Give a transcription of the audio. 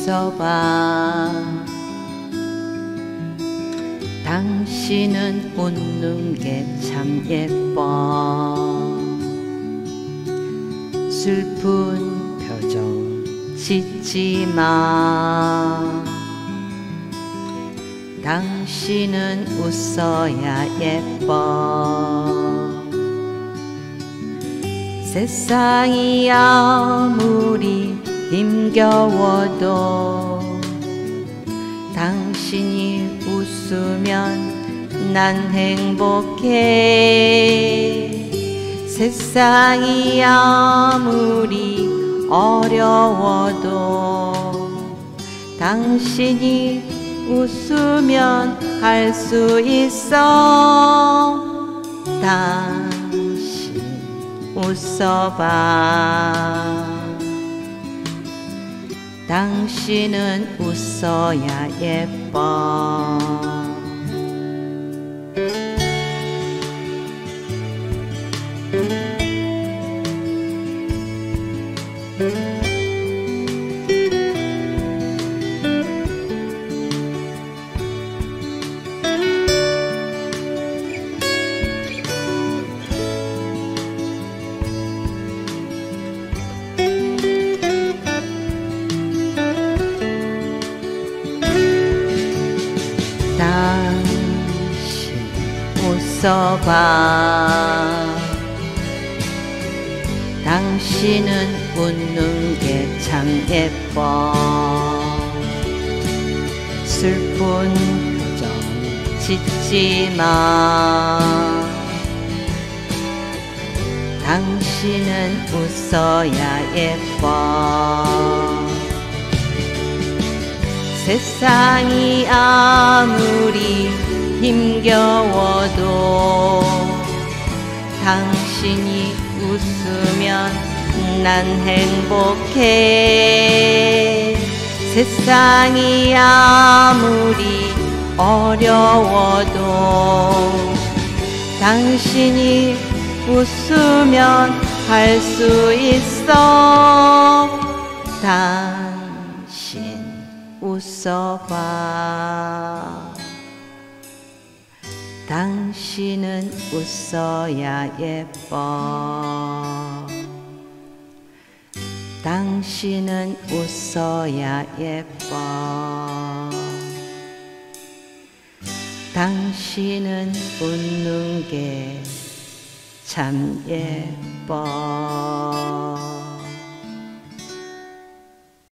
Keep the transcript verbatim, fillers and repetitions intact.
웃어봐. 당신은 웃는 게 참 예뻐. 슬픈 표정 짓지 마. 당신은 웃어야 예뻐. 세상이 아무리 힘겨워도 당신이 웃으면 난 행복해. 세상이 아무리 어려워도 당신이 웃으면 할 수 있어. 당신 웃어봐. 당신은 웃어야 예뻐. 당신 웃어봐. 당신은 웃는 게 참 예뻐. 슬픈 표정 짓지 마. 당신은 웃어야 예뻐. 세상이 아무리 힘겨워도 당신이 웃으면 난 행복해. 세상이 아무리 어려워도 당신이 웃으면 할 수 있어. 당신 웃어봐. 당신은 웃어야 예뻐. 당신은 웃어야 예뻐. 당신은 웃는 게 참 예뻐.